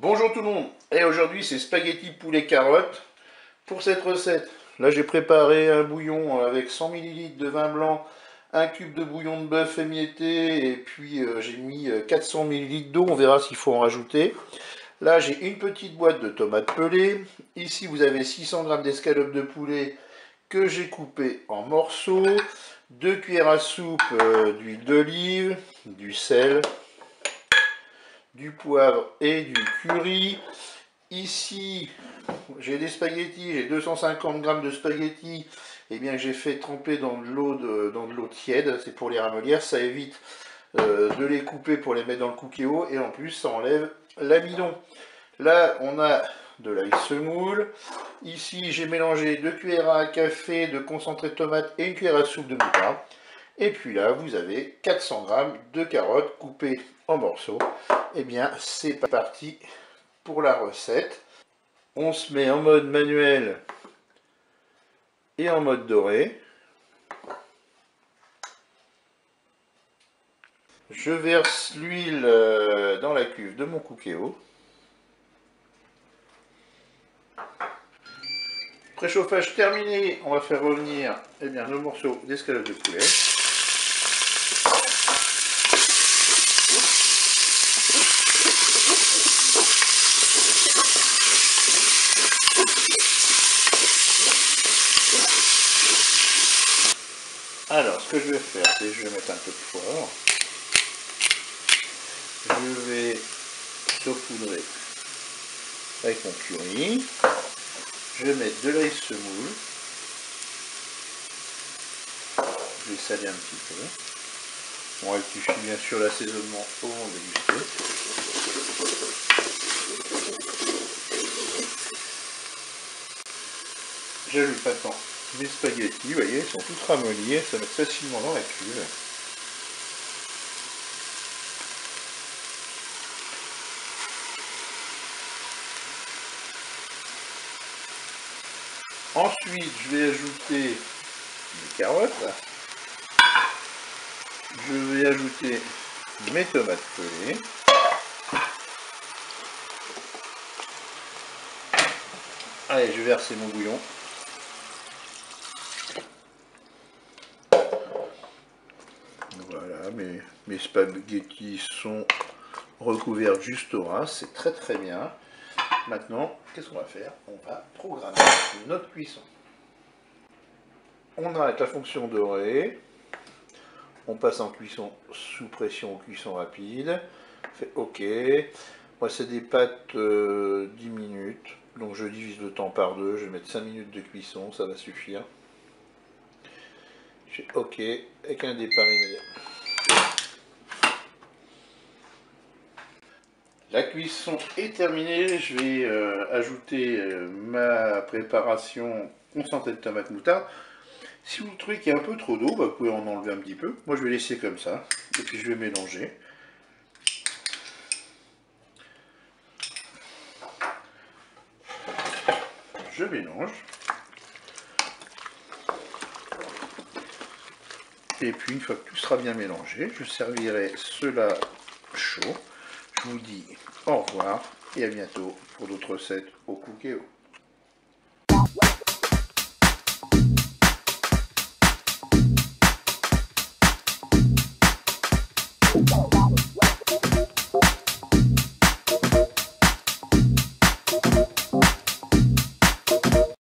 Bonjour tout le monde, et aujourd'hui c'est spaghetti poulet carotte. Pour cette recette, là j'ai préparé un bouillon avec 100 ml de vin blanc, un cube de bouillon de bœuf émietté, et puis j'ai mis 400 ml d'eau, on verra s'il faut en rajouter. Là j'ai une petite boîte de tomates pelées, ici vous avez 600 g d'escalope de poulet que j'ai coupé en morceaux, 2 cuillères à soupe d'huile d'olive, du sel, du poivre et du curry. Ici, j'ai des spaghettis, j'ai 250 g de spaghettis que j'ai fait tremper dans de l'eau tiède, c'est pour les ramollir, ça évite de les couper pour les mettre dans le cookéo et en plus ça enlève l'amidon. Là, on a de l'ail semoule. Ici, j'ai mélangé 2 cuillères à café de concentré de tomate et 1 cuillère à soupe de moutarde. Et puis là, vous avez 400 g de carottes coupées en morceaux. C'est parti pour la recette. On se met en mode manuel et en mode doré. Je verse l'huile dans la cuve de mon cookéo. Préchauffage terminé, on va faire revenir nos morceaux d'escalope de poulet. Alors, ce que je vais faire, c'est que je vais mettre un peu de poivre. Je vais saupoudrer avec mon curry. Je vais mettre de l'ail semoule. Je vais saler un petit peu. On rectifie bien sûr l'assaisonnement au moment de déguster. J'ajoute maintenant mes spaghettis, vous voyez, ils sont tous ramollis, ça va facilement dans la cuve. Ensuite, je vais ajouter mes carottes. Je vais ajouter mes tomates pelées. Allez, je vais verser mon bouillon. Voilà, mes spaghettis sont recouverts juste au ras, c'est très très bien. Maintenant, qu'est-ce qu'on va faire? On va programmer notre cuisson. On arrête la fonction dorée. On passe en cuisson sous pression ou cuisson rapide. On fait OK. Moi, c'est des pâtes 10 minutes. Donc, je divise le temps par 2. Je vais mettre 5 minutes de cuisson. Ça va suffire. Je fais OK avec un départ immédiat. La cuisson est terminée, je vais ajouter ma préparation concentrée de tomate moutarde. Si vous trouvez qu'il y a un peu trop d'eau, vous pouvez en enlever un petit peu. Moi je vais laisser comme ça, et puis je vais mélanger. Je mélange. Et puis une fois que tout sera bien mélangé, je servirai cela chaud. Je vous dis au revoir et à bientôt pour d'autres recettes au cookéo.